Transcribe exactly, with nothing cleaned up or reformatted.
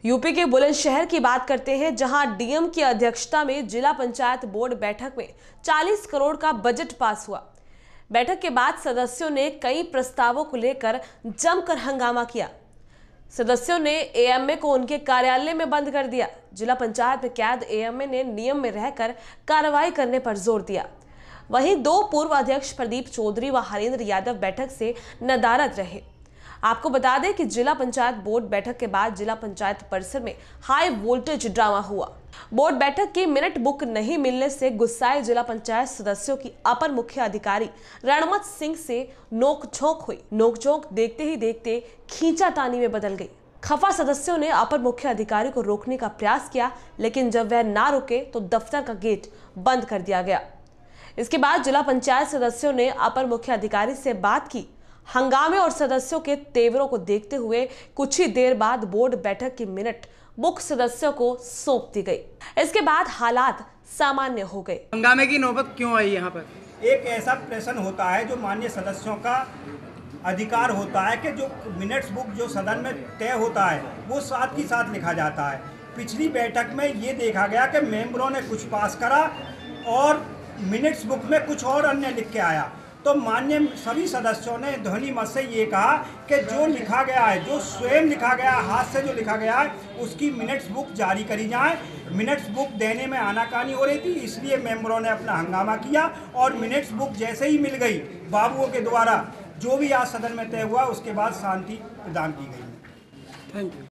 UP के बुलंदशहर की बात करते हैं, जहां डीएम की अध्यक्षता में जिला पंचायत बोर्ड बैठक में चालीस करोड़ का बजट पास हुआ। बैठक के बाद सदस्यों ने कई प्रस्तावों को लेकर जमकर हंगामा किया। सदस्यों ने एएमए को उनके कार्यालय में बंद कर दिया। जिला पंचायत में कैद एएमए ने नियम में रहकर कार्रवाई करने पर जोर दिया। वहीं दो पूर्व अध्यक्ष प्रदीप चौधरी व हरेंद्र यादव बैठक से नदारद रहे। आपको बता दें कि जिला पंचायत बोर्ड बैठक के बाद जिला पंचायत परिसर में हाई वोल्टेज ड्रामा हुआ। बोर्ड बैठक की मिनट बुक नहीं मिलने से गुस्साए जिला पंचायत सदस्यों की अपर मुख्य अधिकारी रणमत सिंह से नोकझोंक हुई। नोकझोंक देखते ही देखते खींचातानी में बदल गई। खफा सदस्यों ने अपर मुख्य अधिकारी को रोकने का प्रयास किया, लेकिन जब वह ना रुके तो दफ्तर का गेट बंद कर दिया गया। इसके बाद जिला पंचायत सदस्यों ने अपर मुख्य अधिकारी से बात की। हंगामे और सदस्यों के तेवरों को देखते हुए कुछ ही देर बाद बोर्ड बैठक की मिनट बुक सदस्यों को सौंप दी गई। इसके बाद हालात सामान्य हो गए। हंगामे की नौबत क्यों आई यहाँ पर? एक ऐसा प्रश्न होता है जो माननीय सदस्यों का अधिकार होता है कि जो मिनट्स बुक जो सदन में तय होता है वो साथ ही साथ लिखा जाता है। पिछली बैठक में ये देखा गया कि मेंबरों ने कुछ पास करा और मिनट्स बुक में कुछ और अन्य लिख के आया। तो माननीय सभी सदस्यों ने ध्वनि मत से ये कहा कि जो लिखा गया है, जो स्वयं लिखा गया है, हाथ से जो लिखा गया है, उसकी मिनट्स बुक जारी करी जाए। मिनट्स बुक देने में आनाकानी हो रही थी, इसलिए मेंबरों ने अपना हंगामा किया और मिनट्स बुक जैसे ही मिल गई बाबुओं के द्वारा जो भी आज सदन में तय हुआ, उसके बाद शांति प्रदान की गई। Thank you.